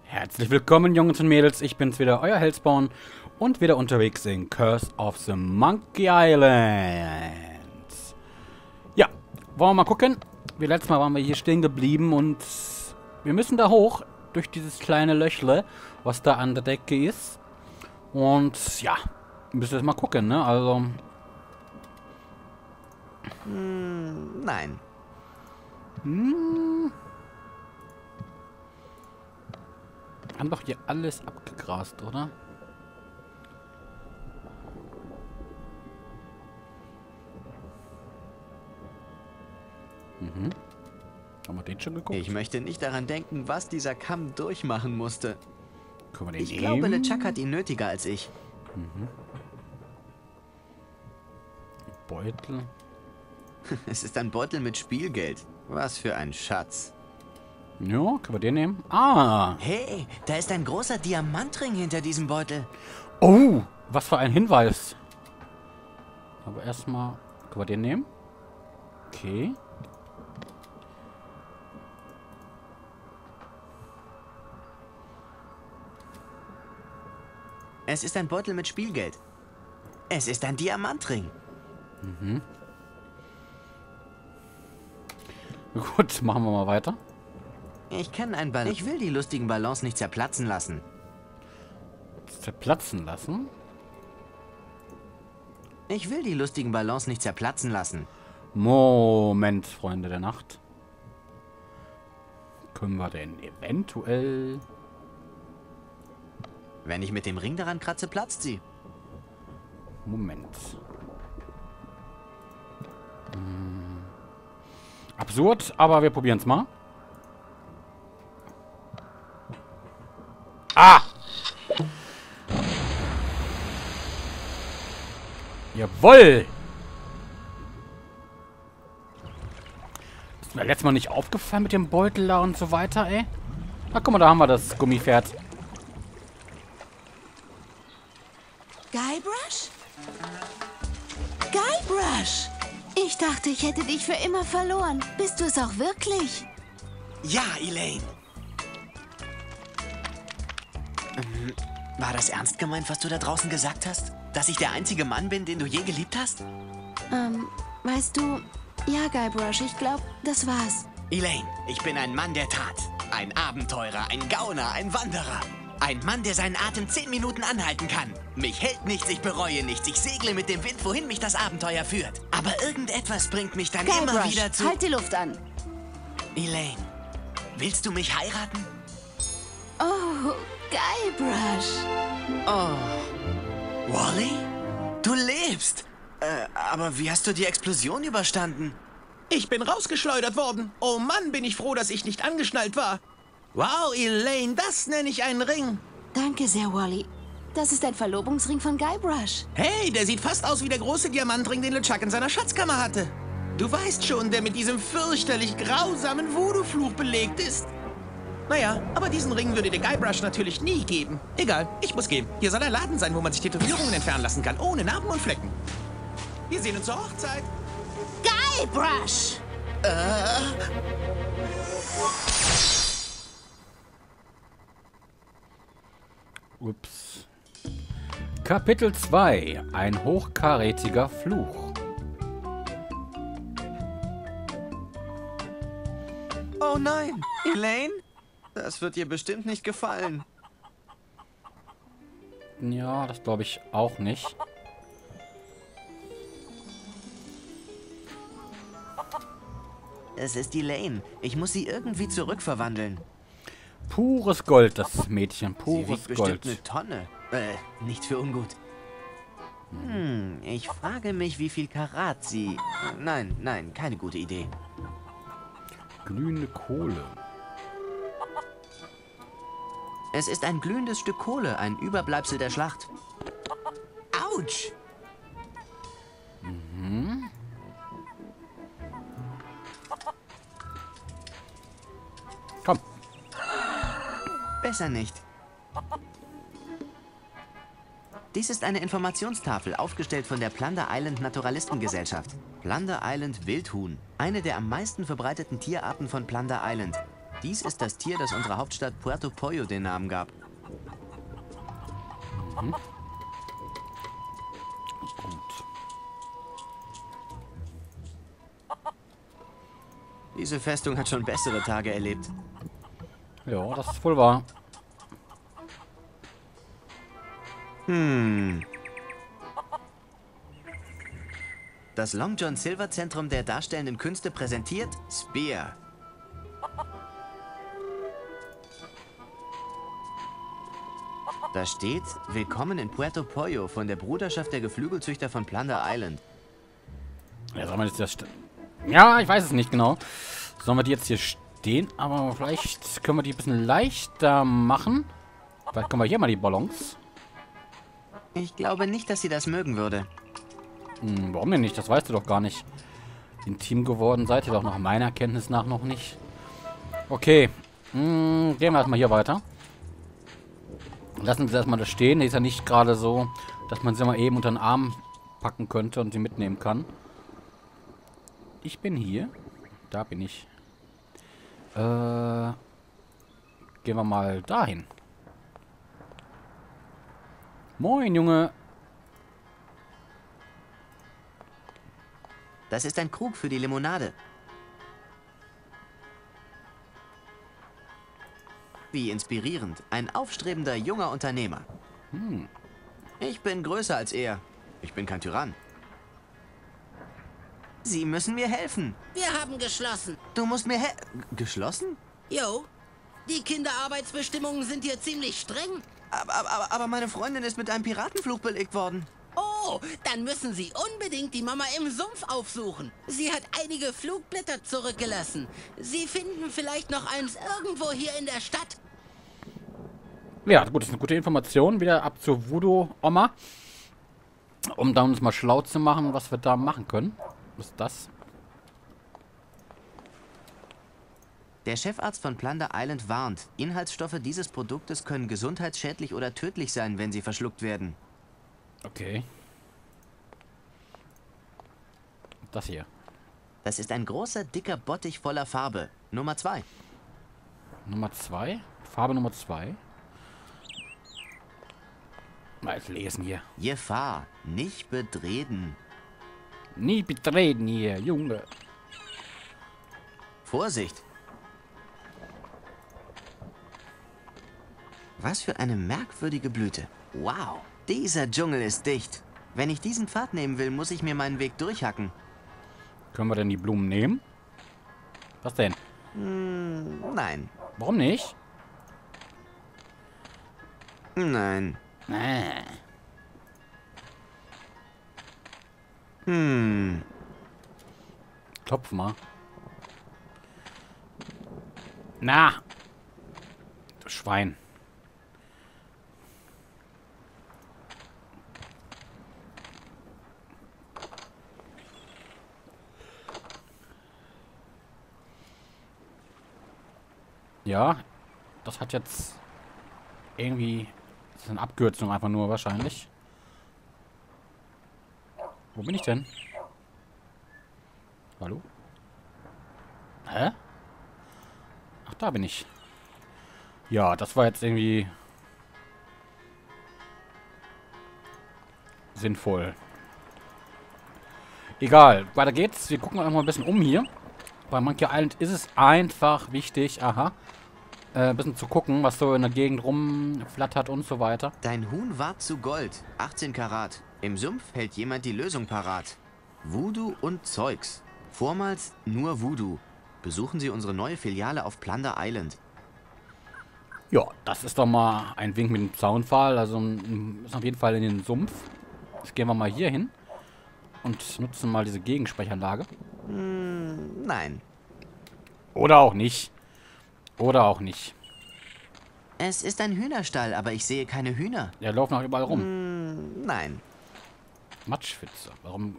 Herzlich willkommen, Jungs und Mädels. Ich bin's wieder, euer Hellspawn und wieder unterwegs in Curse of the Monkey Island. Ja, wollen wir mal gucken. Wie letztes Mal waren wir hier stehen geblieben und wir müssen da hoch durch dieses kleine Löchle, was da an der Decke ist. Und ja, müssen wir jetzt mal gucken, ne? Also. Nein. Haben doch hier alles abgegrast, oder? Haben wir den schon geguckt? Ich möchte nicht daran denken, was dieser Kamm durchmachen musste. Können wir den Ich nehmen? glaube, LeChuck hat ihn nötiger als ich. Beutel. Es ist ein Beutel mit Spielgeld. Was für ein Schatz. Ja, können wir den nehmen? Ah! Hey, da ist ein großer Diamantring hinter diesem Beutel. Oh! Was für ein Hinweis! Aber erstmal. Können wir den nehmen? Okay. Es ist ein Beutel mit Spielgeld. Es ist ein Diamantring. Gut, machen wir mal weiter. Ich kenne einen Ballon. Ich will die lustigen Ballons nicht zerplatzen lassen. Zerplatzen lassen. Ich will die lustigen Ballons nicht zerplatzen lassen. Moment, Freunde der Nacht. Können wir denn eventuell... Wenn ich mit dem Ring daran kratze, platzt sie. Moment. Absurd, aber wir probieren es mal. Ah! Jawoll! Ist mir letztes Mal nicht aufgefallen mit dem Beutel da und so weiter, ey? Na, guck mal, da haben wir das Gummipferd. Guybrush? Guybrush! Ich dachte, ich hätte dich für immer verloren. Bist du es auch wirklich? Ja, Elaine. War das ernst gemeint, was du da draußen gesagt hast? Dass ich der einzige Mann bin, den du je geliebt hast? Weißt du, ja, Guybrush, ich glaube, das war's. Elaine, ich bin ein Mann der Tat. Ein Abenteurer, ein Gauner, ein Wanderer. Ein Mann, der seinen Atem 10 Minuten anhalten kann. Mich hält nichts, ich bereue nichts. Ich segle mit dem Wind, wohin mich das Abenteuer führt. Aber irgendetwas bringt mich dann immer Guybrush, wieder zu... halt die Luft an. Elaine, willst du mich heiraten? Oh, Guybrush. Oh. Wally? Du lebst! Aber wie hast du die Explosion überstanden? Ich bin rausgeschleudert worden. Oh Mann, bin ich froh, dass ich nicht angeschnallt war. Wow, Elaine, das nenne ich einen Ring. Danke sehr, Wally. Das ist ein Verlobungsring von Guybrush. Hey, der sieht fast aus wie der große Diamantring, den LeChuck in seiner Schatzkammer hatte. Du weißt schon, der mit diesem fürchterlich grausamen Voodoo-Fluch belegt ist. Naja, aber diesen Ring würde dir Guybrush natürlich nie geben. Egal, ich muss gehen. Hier soll ein Laden sein, wo man sich Tätowierungen entfernen lassen kann, ohne Narben und Flecken. Wir sehen uns zur Hochzeit. Guybrush! Ups. Kapitel 2. Ein hochkarätiger Fluch. Oh nein, Elaine? Das wird dir bestimmt nicht gefallen. Ja, das glaube ich auch nicht. Es ist Elaine. Ich muss sie irgendwie zurückverwandeln. Pures Gold, das Mädchen. Sie Pures wiegt Gold. bestimmt eine Tonne. Nicht für ungut. Ich frage mich, wie viel Karat sie... Nein, keine gute Idee. Glühende Kohle. Es ist ein glühendes Stück Kohle, ein Überbleibsel der Schlacht. Autsch! Komm. Besser nicht. Dies ist eine Informationstafel, aufgestellt von der Plunder Island Naturalistengesellschaft. Plunder Island Wildhuhn, eine der am meisten verbreiteten Tierarten von Plunder Island. Dies ist das Tier, das unserer Hauptstadt Puerto Pollo den Namen gab. Mhm. Gut. Diese Festung hat schon bessere Tage erlebt. Ja, das ist wohl wahr. Das Long John Silver Zentrum der Darstellenden Künste präsentiert Spear. Da steht, willkommen in Puerto Pollo von der Bruderschaft der Geflügelzüchter von Plunder Island. Ja, sollen wir jetzt das ja, ich weiß es nicht genau. Sollen wir die jetzt hier stehen? Aber vielleicht können wir die ein bisschen leichter machen. Vielleicht können wir hier mal die Ballons. Ich glaube nicht, dass sie das mögen würde. Warum denn nicht? Das weißt du doch gar nicht. Intim geworden seid ihr doch nach meiner Kenntnis nach noch nicht. Okay. Gehen wir erstmal hier weiter. Lassen Sie erstmal das stehen. Ist ja nicht gerade so, dass man sie mal eben unter den Arm packen könnte und sie mitnehmen kann. Ich bin hier. Da bin ich. Gehen wir mal dahin. Moin, Junge. Das ist ein Krug für die Limonade. Wie inspirierend. Ein aufstrebender junger Unternehmer. Ich bin größer als er. Ich bin kein Tyrann. Sie müssen mir helfen. Wir haben geschlossen. Du musst mir geschlossen? Jo, die Kinderarbeitsbestimmungen sind hier ziemlich streng. Aber meine Freundin ist mit einem Piratenfluch belegt worden. Oh, dann müssen Sie unbedingt die Mama im Sumpf aufsuchen. Sie hat einige Flugblätter zurückgelassen. Sie finden vielleicht noch eins irgendwo hier in der Stadt. Ja, gut, das ist eine gute Information. Wieder ab zur Voodoo-Oma. Um da uns mal schlau zu machen, was wir da machen können. Was ist das? Der Chefarzt von Plunder Island warnt, Inhaltsstoffe dieses Produktes können gesundheitsschädlich oder tödlich sein, wenn sie verschluckt werden. Okay. Das hier. Das ist ein großer, dicker Bottich voller Farbe. Nummer 2. Nummer 2. Farbe Nummer 2. Mal jetzt lesen hier. Gefahr, nicht betreten. Nie betreten hier, Junge. Vorsicht! Was für eine merkwürdige Blüte. Wow, dieser Dschungel ist dicht. Wenn ich diesen Pfad nehmen will, muss ich mir meinen Weg durchhacken. Können wir denn die Blumen nehmen? Was denn? Nein. Warum nicht? Nein. Klopf mal. Na! Du Schwein. Ja, das hat jetzt irgendwie... Das ist eine Abkürzung einfach nur wahrscheinlich. Wo bin ich denn? Hallo? Hä? Ach, da bin ich. Ja, das war jetzt irgendwie... sinnvoll. Egal, weiter geht's. Wir gucken einfach mal ein bisschen um hier. Bei Monkey Island ist es einfach wichtig, ein bisschen zu gucken, was so in der Gegend rumflattert und so weiter. Dein Huhn ward zu Gold. 18 Karat. Im Sumpf hält jemand die Lösung parat. Voodoo und Zeugs. Vormals nur Voodoo. Besuchen Sie unsere neue Filiale auf Plunder Island. Ja, das ist doch mal ein Wink mit dem Zaunpfahl. Also ist auf jeden Fall in den Sumpf. Jetzt gehen wir mal hier hin und nutzen mal diese Gegensprechanlage. Nein. Oder auch nicht. Oder auch nicht. Es ist ein Hühnerstall, aber ich sehe keine Hühner. Ja, laufen auch überall rum. Nein. Matschwitze. Warum?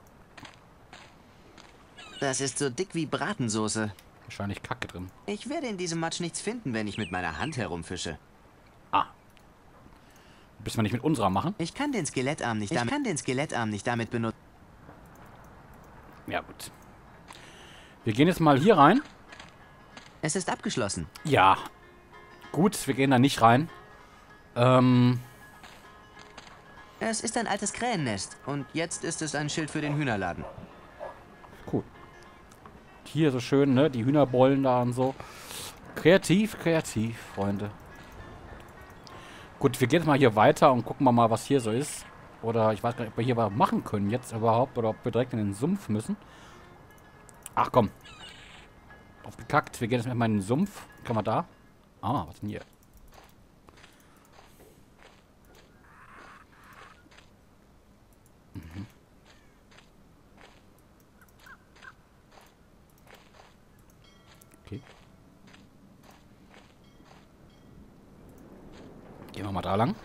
Das ist so dick wie Bratensoße. Wahrscheinlich Kacke drin. Ich werde in diesem Matsch nichts finden, wenn ich mit meiner Hand herumfische. Ah. Müssen wir nicht mit unserer machen? Ich kann den Skelettarm nicht damit benutzen. Ja, gut. Wir gehen jetzt mal hier rein. Es ist abgeschlossen. Ja. Gut, wir gehen da nicht rein. Es ist ein altes Krähennest und jetzt ist es ein Schild für den Hühnerladen. Cool. Hier so schön, ne? Die Hühnerbollen da und so. Kreativ, kreativ, Freunde. Gut, wir gehen jetzt mal hier weiter und gucken mal, was hier so ist. Oder ich weiß gar nicht, ob wir hier was machen können jetzt überhaupt. Oder ob wir direkt in den Sumpf müssen. Ach komm. Aufgekackt. Wir gehen jetzt mal in den Sumpf. Kann man da? Ah, was ist denn hier? Mhm. Okay. Gehen wir mal da lang.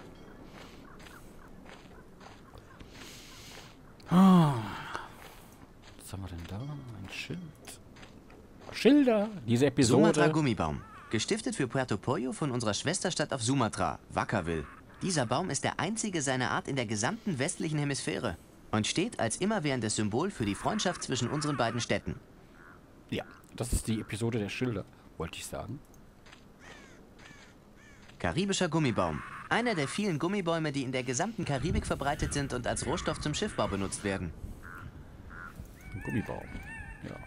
Was haben wir denn da? Ein Schild. Schilder! Diese Episode. Sumatra Gummibaum. Gestiftet für Puerto Pollo von unserer Schwesterstadt auf Sumatra, Wackerville. Dieser Baum ist der einzige seiner Art in der gesamten westlichen Hemisphäre und steht als immerwährendes Symbol für die Freundschaft zwischen unseren beiden Städten. Ja, das ist die Episode der Schilder, wollte ich sagen. Karibischer Gummibaum. Einer der vielen Gummibäume, die in der gesamten Karibik verbreitet sind und als Rohstoff zum Schiffbau benutzt werden. Ein Gummibaum, ja.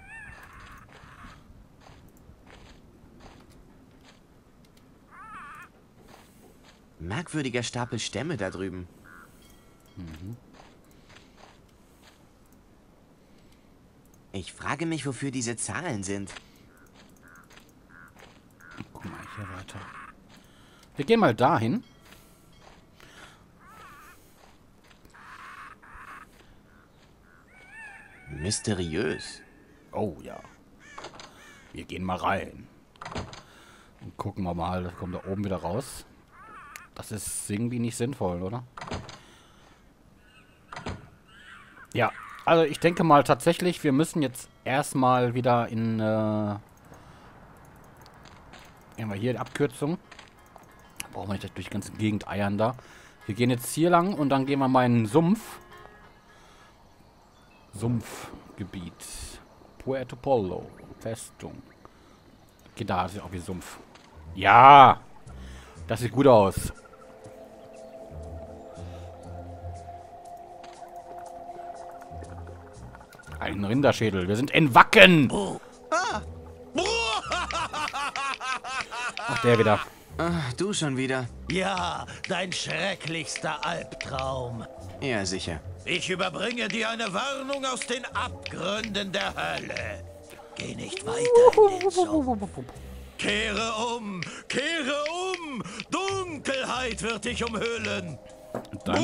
Merkwürdiger Stapel Stämme da drüben. Mhm. Ich frage mich, wofür diese Zahlen sind. Guck mal hier weiter. Wir gehen mal dahin. Mysteriös. Oh ja. Wir gehen mal rein. Und gucken wir mal, das kommt da oben wieder raus. Das ist irgendwie nicht sinnvoll, oder? Ja, also ich denke mal tatsächlich, wir müssen jetzt erstmal wieder in, haben wir hier die Abkürzung. Brauchen wir nicht durch die ganze Gegend eiern da. Wir gehen jetzt hier lang und dann gehen wir mal in den Sumpf. Sumpfgebiet. Puerto Pollo. Festung. Okay, da ist ja auch wie Sumpf. Ja! Das sieht gut aus. Ein Rinderschädel. Wir sind in Wacken! Ach, der wieder. Ach, du schon wieder. Ja, dein schrecklichster Albtraum. Ja, sicher. Ich überbringe dir eine Warnung aus den Abgründen der Hölle. Geh nicht weiter in den Sumpf. Kehre um! Kehre um! Dunkelheit wird dich umhüllen. Und dann?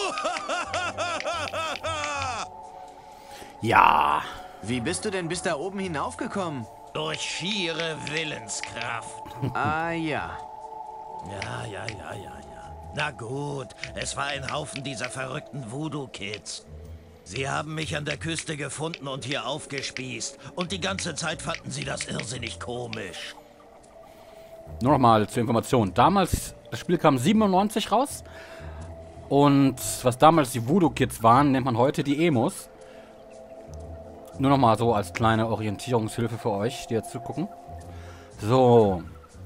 Ja. Wie bist du denn bis da oben hinaufgekommen? Durch schiere Willenskraft. Ah, ja. Ja. Na gut, es war ein Haufen dieser verrückten Voodoo-Kids. Sie haben mich an der Küste gefunden und hier aufgespießt. Und die ganze Zeit fanden sie das irrsinnig komisch. Nur noch mal zur Information. Damals, das Spiel kam 97 raus. Und was damals die Voodoo-Kids waren, nennt man heute die Emos. Nur noch mal so als kleine Orientierungshilfe für euch, die jetzt zugucken. So.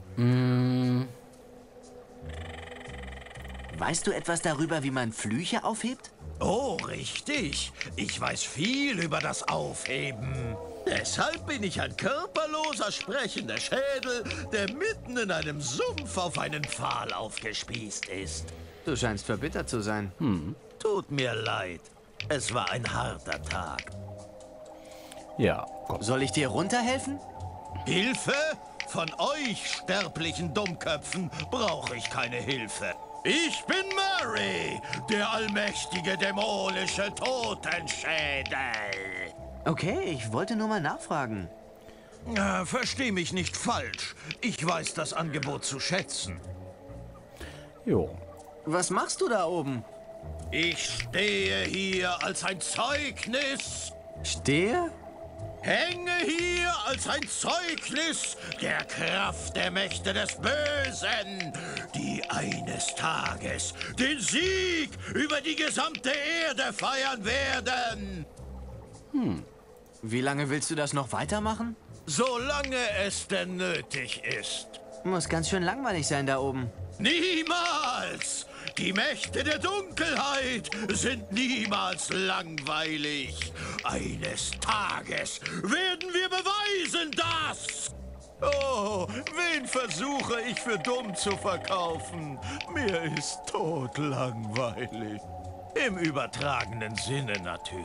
Weißt du etwas darüber, wie man Flüche aufhebt? Oh, richtig. Ich weiß viel über das Aufheben. Deshalb bin ich ein körperloser, sprechender Schädel, der mitten in einem Sumpf auf einen Pfahl aufgespießt ist. Du scheinst verbittert zu sein. Tut mir leid. Es war ein harter Tag. Ja, komm. Soll ich dir runterhelfen? Hilfe? Von euch, sterblichen Dummköpfen, brauche ich keine Hilfe. Ich bin Murray, der allmächtige dämonische Totenschädel. Okay, ich wollte nur mal nachfragen. Versteh mich nicht falsch. Ich weiß das Angebot zu schätzen. Jo. Was machst du da oben? Ich stehe hier als ein Zeugnis. Stehe? Hänge hier als ein Zeugnis der Kraft der Mächte des Bösen, die eines Tages den Sieg über die gesamte Erde feiern werden. Wie lange willst du das noch weitermachen? Solange es denn nötig ist. Muss ganz schön langweilig sein da oben. Niemals! Die Mächte der Dunkelheit sind niemals langweilig. Eines Tages werden wir beweisen, dass... Oh, wen versuche ich für dumm zu verkaufen? Mir ist totlangweilig. Im übertragenen Sinne natürlich.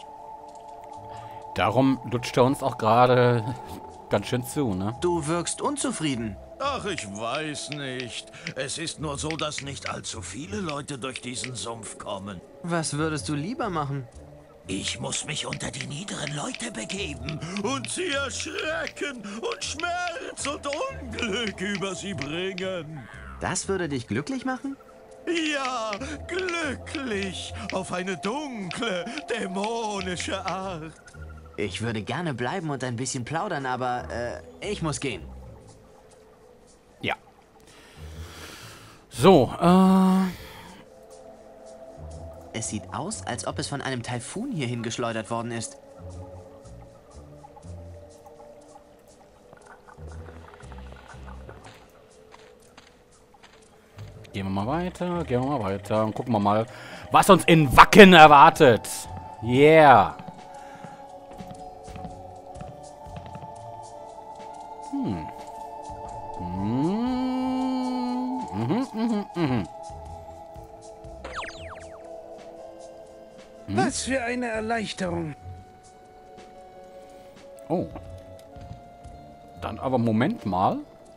Darum lutscht er uns auch gerade ganz schön zu, ne? Du wirkst unzufrieden. Ach, ich weiß nicht. Es ist nur so, dass nicht allzu viele Leute durch diesen Sumpf kommen. Was würdest du lieber machen? Ich muss mich unter die niederen Leute begeben und sie erschrecken und Schmerz und Unglück über sie bringen. Das würde dich glücklich machen? Ja, glücklich, auf eine dunkle, dämonische Art. Ich würde gerne bleiben und ein bisschen plaudern, aber ich muss gehen. Ja. So, Es sieht aus, als ob es von einem Taifun hierhin geschleudert worden ist. gehen wir mal weiter und gucken wir mal, was uns in Wacken erwartet. Yeah. Was für eine Erleichterung. Oh. Dann aber Moment mal.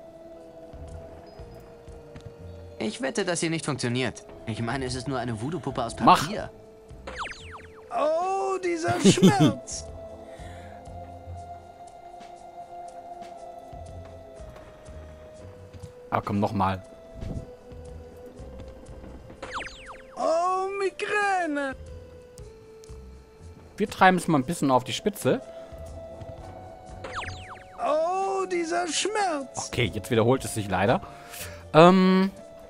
Ich wette, dass hier nicht funktioniert. Ich meine, es ist nur eine Voodoo-Puppe aus Mach. Papier. Oh, dieser Schmerz. Aber komm, nochmal. Oh, Migräne. Wir treiben es mal ein bisschen auf die Spitze. Oh, dieser Schmerz. Okay, jetzt wiederholt es sich leider. Kann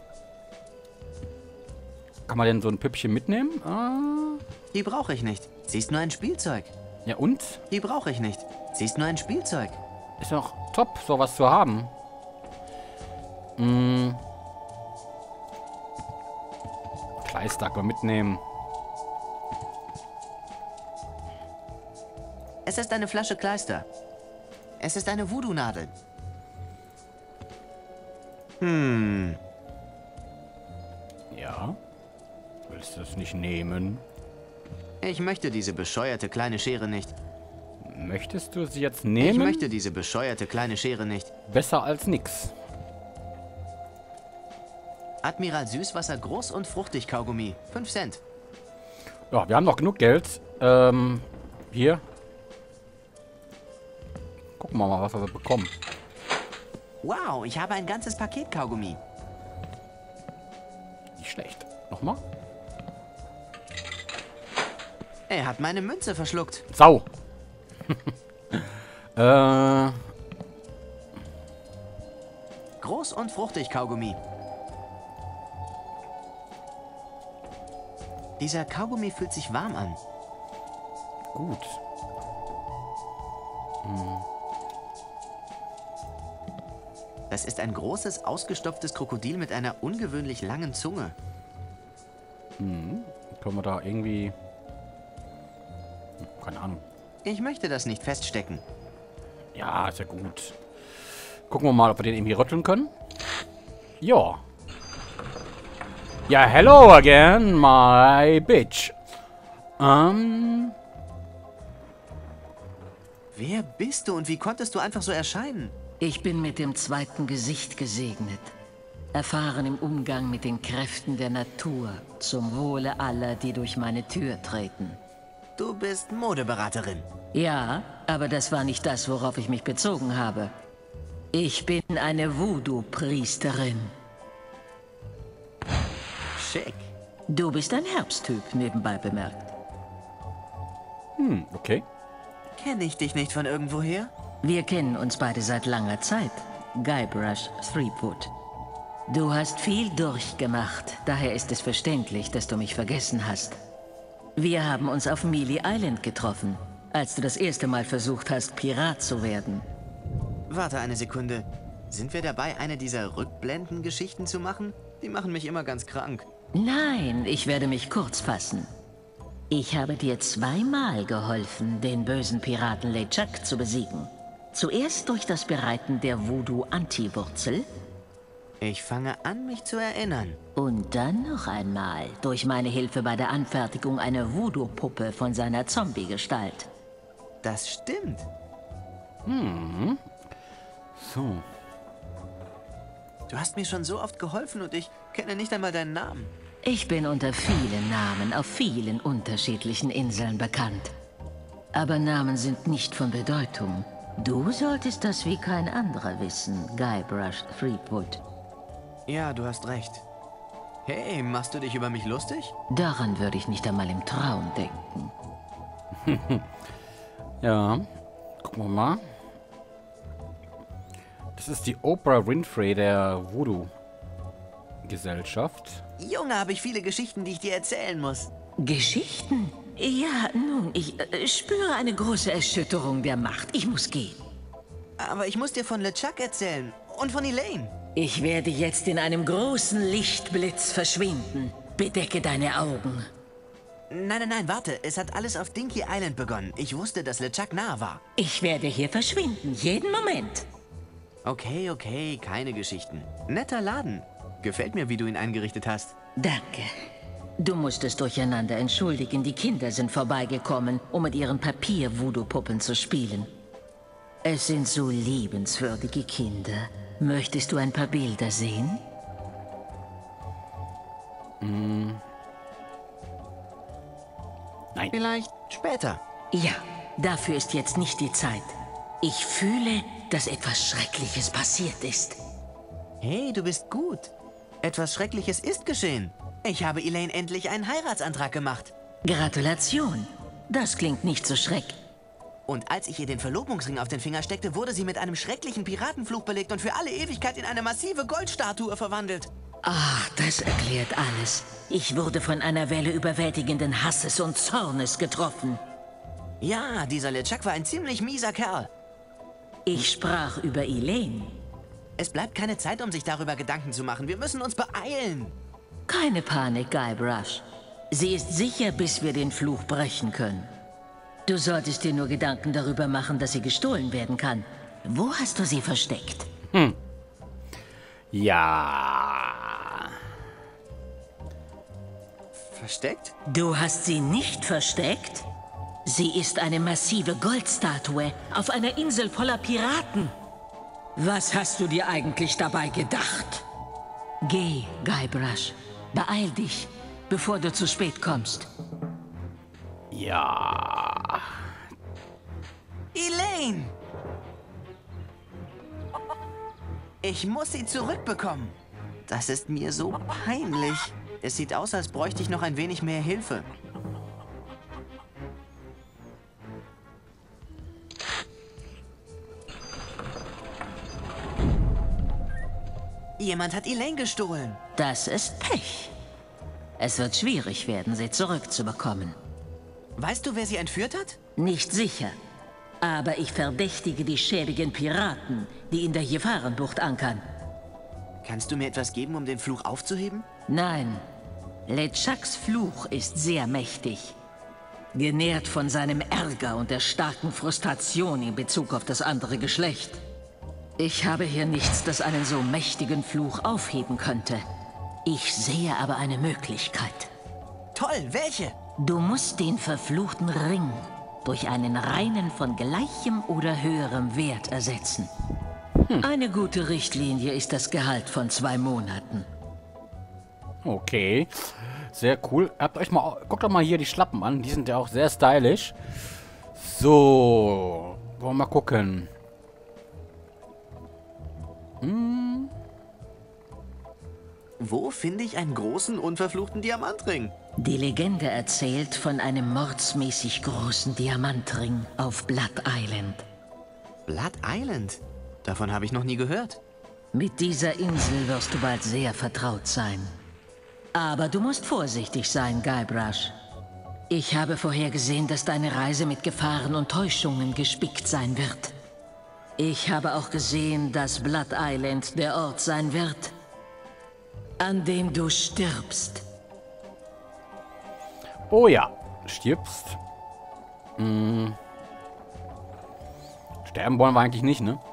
man denn so ein Püppchen mitnehmen? Die brauche ich nicht. Sie ist nur ein Spielzeug. Ja und? Die brauche ich nicht. Sie ist nur ein Spielzeug. Ist ja doch top, sowas zu haben. Kleister können wir mitnehmen. Es ist eine Flasche Kleister. Es ist eine Voodoo-Nadel. Ja. Willst du es nicht nehmen? Ich möchte diese bescheuerte kleine Schere nicht. Möchtest du sie jetzt Ich nehmen? möchte diese bescheuerte kleine Schere nicht. Besser als nix. Admiral Süßwasser Groß- und Fruchtig-Kaugummi. 5 Cent. Ja, wir haben noch genug Geld. Hier. Gucken wir mal, was wir bekommen. Wow, ich habe ein ganzes Paket Kaugummi. Nicht schlecht. Nochmal. Er hat meine Münze verschluckt. Sau. Groß- und Fruchtig-Kaugummi. Dieser Kaugummi fühlt sich warm an. Gut. Das ist ein großes, ausgestopftes Krokodil mit einer ungewöhnlich langen Zunge. Können wir da irgendwie... Keine Ahnung. Ich möchte das nicht feststecken. Ja, ist ja gut. Gucken wir mal, ob wir den irgendwie rütteln können. Ja. Ja, hello again, my bitch. Wer bist du und wie konntest du einfach so erscheinen? Ich bin mit dem zweiten Gesicht gesegnet. Erfahren im Umgang mit den Kräften der Natur. Zum Wohle aller, die durch meine Tür treten. Du bist Modeberaterin. Ja, aber das war nicht das, worauf ich mich bezogen habe. Ich bin eine Voodoo-Priesterin. Schick. Du bist ein Herbsttyp, nebenbei bemerkt. Okay. Kenne ich dich nicht von irgendwoher? Wir kennen uns beide seit langer Zeit. Guybrush Threepwood. Du hast viel durchgemacht, daher ist es verständlich, dass du mich vergessen hast. Wir haben uns auf Mealy Island getroffen, als du das erste Mal versucht hast, Pirat zu werden. Warte eine Sekunde. Sind wir dabei, eine dieser Rückblenden-Geschichten zu machen? Die machen mich immer ganz krank. Nein, ich werde mich kurz fassen. Ich habe dir zweimal geholfen, den bösen Piraten LeChuck zu besiegen. Zuerst durch das Bereiten der Voodoo-Anti-Wurzel. Ich fange an, mich zu erinnern. Und dann noch einmal durch meine Hilfe bei der Anfertigung einer Voodoo-Puppe von seiner Zombie-Gestalt. Das stimmt. So. Du hast mir schon so oft geholfen und ich kenne nicht einmal deinen Namen. Ich bin unter vielen Namen auf vielen unterschiedlichen Inseln bekannt. Aber Namen sind nicht von Bedeutung. Du solltest das wie kein anderer wissen, Guybrush Threepwood. Ja, du hast recht. Hey, machst du dich über mich lustig? Daran würde ich nicht einmal im Traum denken. Ja. Gucken wir mal. Das ist die Oprah Winfrey der Voodoo-Gesellschaft. Junge, habe ich viele Geschichten, die ich dir erzählen muss. Geschichten? Ja, nun, ich spüre eine große Erschütterung der Macht. Ich muss gehen. Aber ich muss dir von LeChuck erzählen und von Elaine. Ich werde jetzt in einem großen Lichtblitz verschwinden. Bedecke deine Augen. Nein, warte. Es hat alles auf Dinky Island begonnen. Ich wusste, dass LeChuck nah war. Ich werde hier verschwinden, jeden Moment. Okay, keine Geschichten. Netter Laden. Gefällt mir, wie du ihn eingerichtet hast. Danke. Du musst es durcheinander entschuldigen. Die Kinder sind vorbeigekommen, um mit ihren Papier-Voodoo-Puppen zu spielen. Es sind so liebenswürdige Kinder. Möchtest du ein paar Bilder sehen? Nein. Vielleicht später. Ja, dafür ist jetzt nicht die Zeit. Ich fühle, dass etwas Schreckliches passiert ist. Hey, du bist gut. Etwas Schreckliches ist geschehen. Ich habe Elaine endlich einen Heiratsantrag gemacht. Gratulation. Das klingt nicht so schrecklich. Und als ich ihr den Verlobungsring auf den Finger steckte, wurde sie mit einem schrecklichen Piratenfluch belegt und für alle Ewigkeit in eine massive Goldstatue verwandelt. Ach, das erklärt alles. Ich wurde von einer Welle überwältigenden Hasses und Zornes getroffen. Ja, dieser LeChuck war ein ziemlich mieser Kerl. Ich sprach über Elaine. Es bleibt keine Zeit, um sich darüber Gedanken zu machen. Wir müssen uns beeilen. Keine Panik, Guybrush. Sie ist sicher, bis wir den Fluch brechen können. Du solltest dir nur Gedanken darüber machen, dass sie gestohlen werden kann. Wo hast du sie versteckt? Ja. Versteckt? Du hast sie nicht versteckt? Sie ist eine massive Goldstatue auf einer Insel voller Piraten. Was hast du dir eigentlich dabei gedacht? Geh, Guybrush. Beeil dich, bevor du zu spät kommst. Ja. Elaine! Ich muss sie zurückbekommen. Das ist mir so peinlich. Es sieht aus, als bräuchte ich noch ein wenig mehr Hilfe. Jemand hat Elaine gestohlen. Das ist Pech. Es wird schwierig werden, sie zurückzubekommen. Weißt du, wer sie entführt hat? Nicht sicher. Aber ich verdächtige die schäbigen Piraten, die in der Gefahrenbucht ankern. Kannst du mir etwas geben, um den Fluch aufzuheben? Nein. LeChucks Fluch ist sehr mächtig. Genährt von seinem Ärger und der starken Frustration in Bezug auf das andere Geschlecht. Ich habe hier nichts, das einen so mächtigen Fluch aufheben könnte. Ich sehe aber eine Möglichkeit. Toll, welche? Du musst den verfluchten Ring durch einen reinen von gleichem oder höherem Wert ersetzen. Eine gute Richtlinie ist das Gehalt von 2 Monaten. Okay. Sehr cool. Guckt doch mal hier die Schlappen an. Die sind ja auch sehr stylisch. So. Wollen wir mal gucken. Wo finde ich einen großen, unverfluchten Diamantring? Die Legende erzählt von einem mordsmäßig großen Diamantring auf Blood Island. Blood Island? Davon habe ich noch nie gehört. Mit dieser Insel wirst du bald sehr vertraut sein. Aber du musst vorsichtig sein, Guybrush. Ich habe vorhergesehen, dass deine Reise mit Gefahren und Täuschungen gespickt sein wird. Ich habe auch gesehen, dass Blood Island der Ort sein wird, an dem du stirbst. Oh ja, stirbst. Sterben wollen wir eigentlich nicht, ne?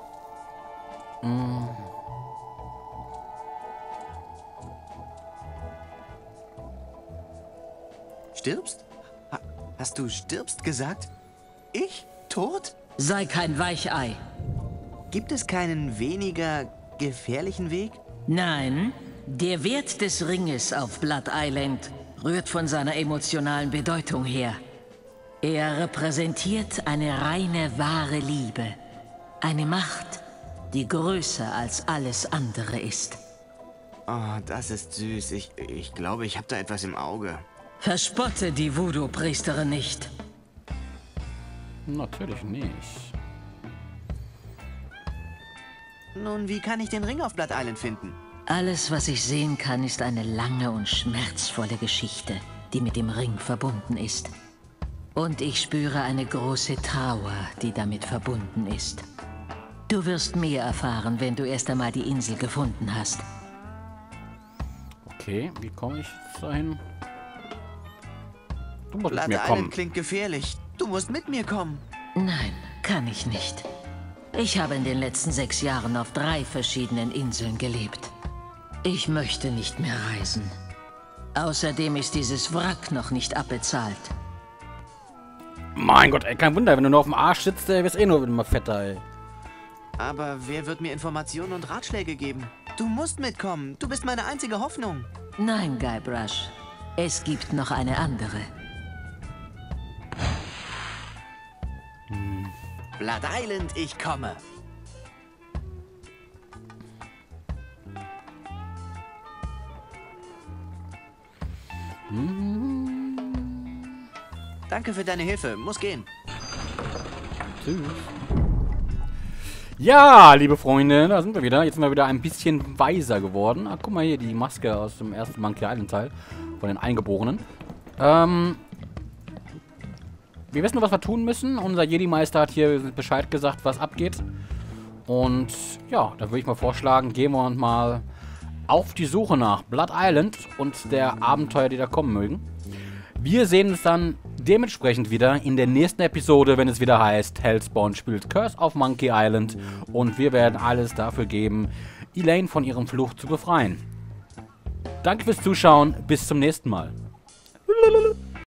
Stirbst? Hast du stirbst gesagt? Ich? Tot? Sei kein Weichei. Gibt es keinen weniger gefährlichen Weg? Nein, der Wert des Ringes auf Blood Island rührt von seiner emotionalen Bedeutung her. Er repräsentiert eine reine, wahre Liebe. Eine Macht, die größer als alles andere ist. Oh, das ist süß. Ich glaube, ich habe da etwas im Auge. Verspotte die Voodoo-Priesterin nicht. Natürlich nicht. Nun, wie kann ich den Ring auf Blood Island finden? Alles, was ich sehen kann, ist eine lange und schmerzvolle Geschichte, die mit dem Ring verbunden ist. Und ich spüre eine große Trauer, die damit verbunden ist. Du wirst mehr erfahren, wenn du erst einmal die Insel gefunden hast. Okay, wie komme ich dahin? Du musst Blood mit mir kommen. Island klingt gefährlich. Du musst mit mir kommen. Nein, kann ich nicht. Ich habe in den letzten 6 Jahren auf 3 verschiedenen Inseln gelebt. Ich möchte nicht mehr reisen. Außerdem ist dieses Wrack noch nicht abbezahlt. Mein Gott, ey, kein Wunder, wenn du nur auf dem Arsch sitzt, wirst eh nur immer fetter, ey. Aber wer wird mir Informationen und Ratschläge geben? Du musst mitkommen. Du bist meine einzige Hoffnung. Nein, Guybrush. Es gibt noch eine andere. Blood Island, ich komme. Danke für deine Hilfe. Muss gehen. Tschüss. Ja, liebe Freunde, da sind wir wieder. Jetzt sind wir wieder ein bisschen weiser geworden. Ah, guck mal hier, die Maske aus dem ersten Monkey Island Teil. Von den Eingeborenen. Wir wissen, was wir tun müssen. Unser Jedi-Meister hat hier Bescheid gesagt, was abgeht. Und ja, da würde ich mal vorschlagen, gehen wir mal auf die Suche nach Blood Island und der Abenteuer, die da kommen mögen. Wir sehen uns dann dementsprechend wieder in der nächsten Episode, wenn es wieder heißt, Hellspawn spielt Curse of Monkey Island. Und wir werden alles dafür geben, Elaine von ihrem Fluch zu befreien. Danke fürs Zuschauen, bis zum nächsten Mal.